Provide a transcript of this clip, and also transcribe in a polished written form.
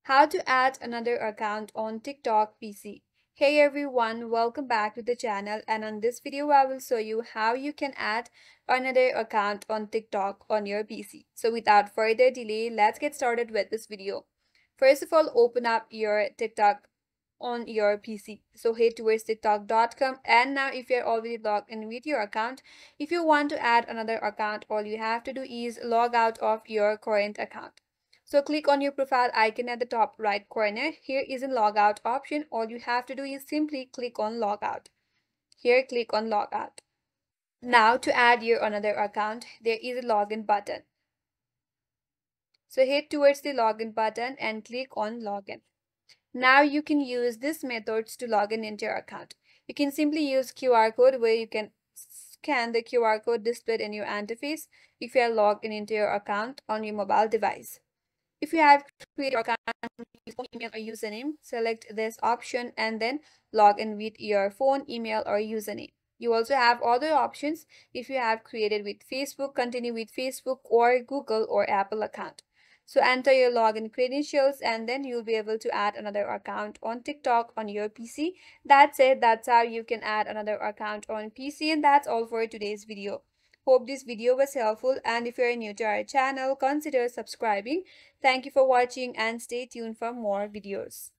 How to add another account on TikTok PC. Hey everyone, welcome back to the channel, and on this video I will show you how you can add another account on TikTok on your PC. So without further delay, let's get started with this video. First of all, open up your TikTok on your PC. So head towards tiktok.com, and now if you're already logged in with your account, if you want to add another account, all you have to do is log out of your current account. So click on your profile icon at the top right corner. Here is a logout option. All you have to do is simply click on logout. Here, click on logout. Now to add your another account, there is a login button. So head towards the login button and click on login. Now you can use these methods to log in into your account. You can simply use QR code where you can scan the QR code displayed in your interface if you are logged in into your account on your mobile device. If you have created your account with phone, email, or username, select this option and then log in with your phone, email, or username. You also have other options if you have created with Facebook, continue with Facebook or Google or Apple account. So enter your login credentials and then you'll be able to add another account on TikTok on your PC. That's it. That's how you can add another account on PC, and that's all for today's video. Hope this video was helpful, and if you're new to our channel, consider subscribing. Thank you for watching and stay tuned for more videos.